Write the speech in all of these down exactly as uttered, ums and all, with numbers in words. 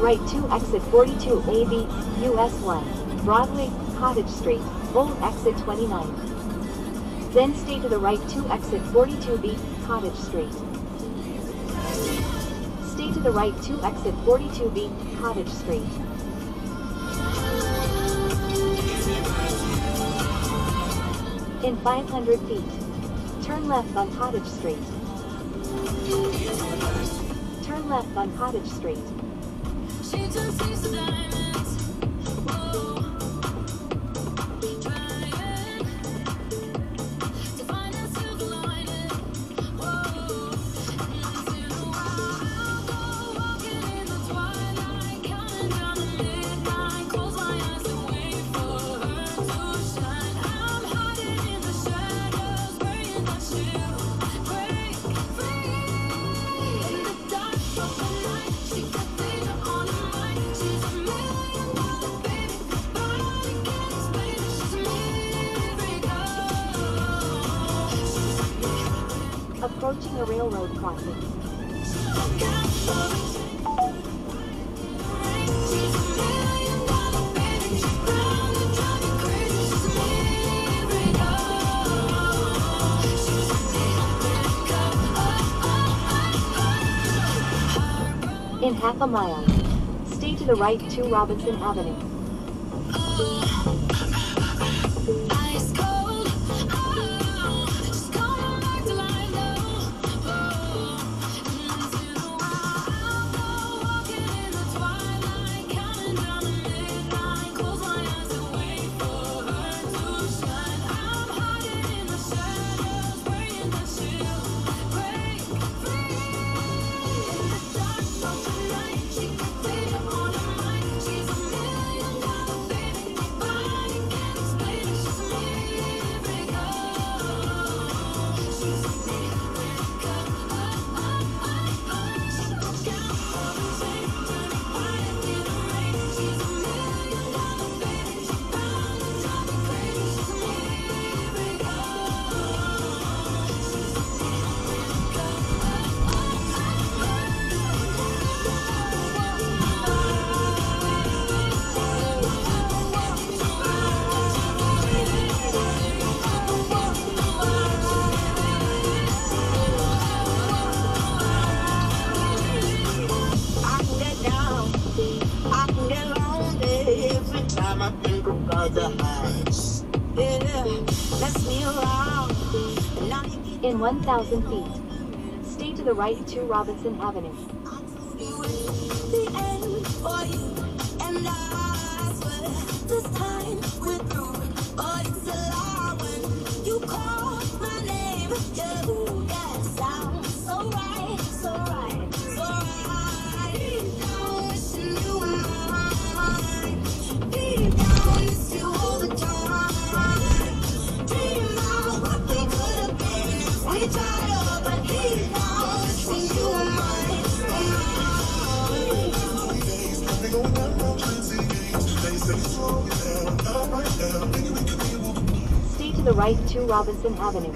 right to exit forty-two A B, U S one, Broadway, Cottage Street, Old exit twenty-nine. Then stay to the right to exit forty-two B, Cottage Street. Stay to the right to exit forty-two B, Cottage Street. In five hundred feet, turn left on Cottage Street. Turn left on Cottage Street. Approaching a railroad crossing. In half a mile, stay to the right to Robinson Avenue. In one thousand feet, stay to the right to Robinson Avenue. Stay to the right to Robinson Avenue.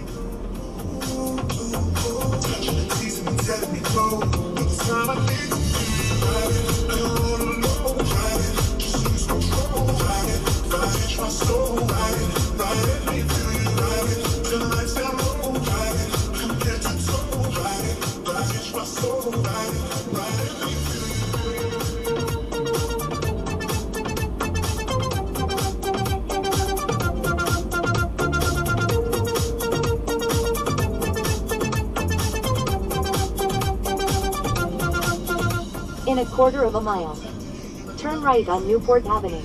In a quarter of a mile, turn right on Newport Avenue.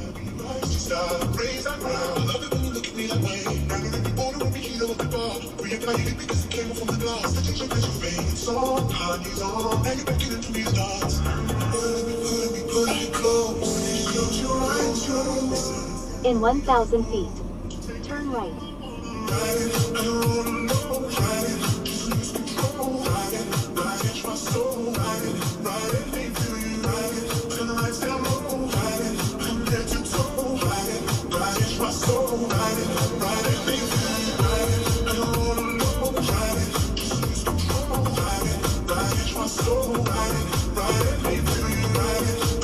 In one thousand feet, turn right. Ride it, ride it, ride it, ride it,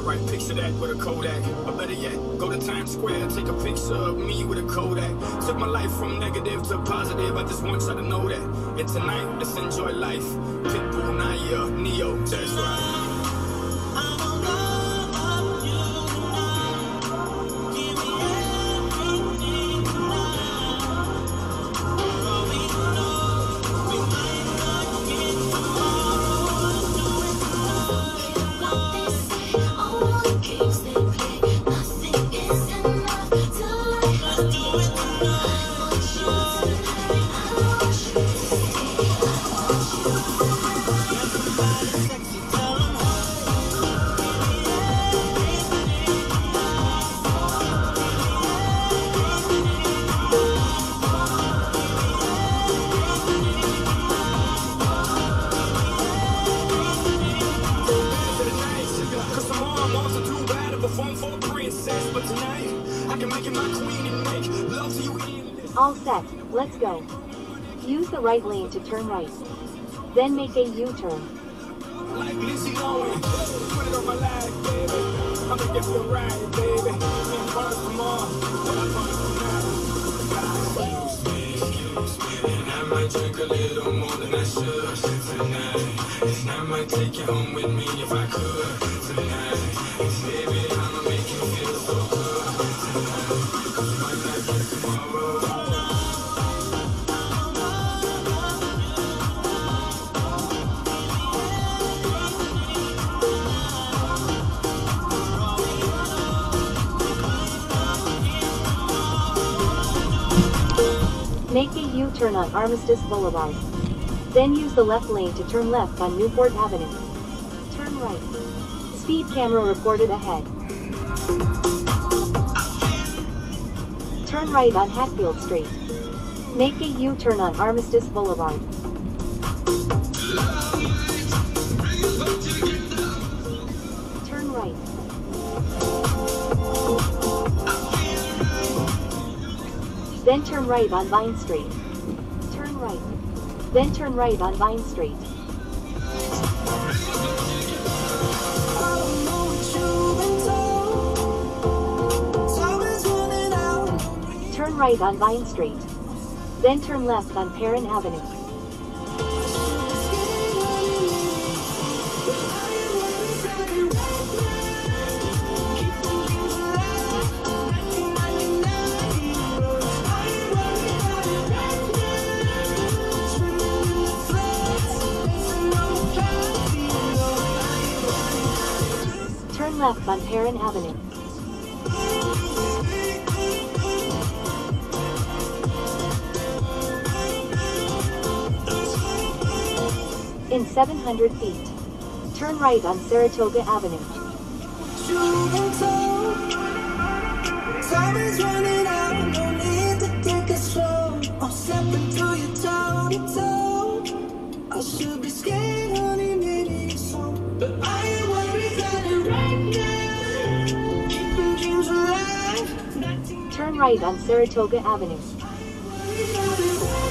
right, picture that with a Kodak. Or better yet, go to Times Square, take a picture of me with a Kodak. Took my life from negative to positive, I just want y'all to know that. And tonight, let's enjoy life. Pitbull, Naya, Neo, that's right. All set, let's go. Use the right lane to turn right. Then make a U-turn. Like Lizzie Owen, put it on my life, baby. I'm gonna give you a ride, baby. And promise tomorrow that I promise tonight. Excuse me, excuse me, and I might drink a little more than I should tonight. And I might take you home with me if I could tonight. And baby, I'ma make you feel so good tonight. Cause you might not get tomorrow. Make a U-turn on Armistice Boulevard. Then use the left lane to turn left on Newport Avenue. Turn right. Speed camera reported ahead. Turn right on Hatfield Street. Make a U-turn on Armistice Boulevard. Turn right. Then turn right on Vine Street. Turn right. Then turn right on Vine Street. Turn right on Vine Street. Then turn left on Perrin Avenue. Turn left on Perrin Avenue. In seven hundred feet, turn right on Saratoga Avenue. Time is running out, no need to take it slow. I'm stepping through your toe to toe. I should be scared, honey, maybe it's so. But I ain't worried about it right now. Keeping dreams alive. Turn right on Saratoga Avenue.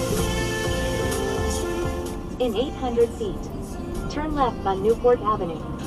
In eight hundred feet, turn left on Newport Avenue.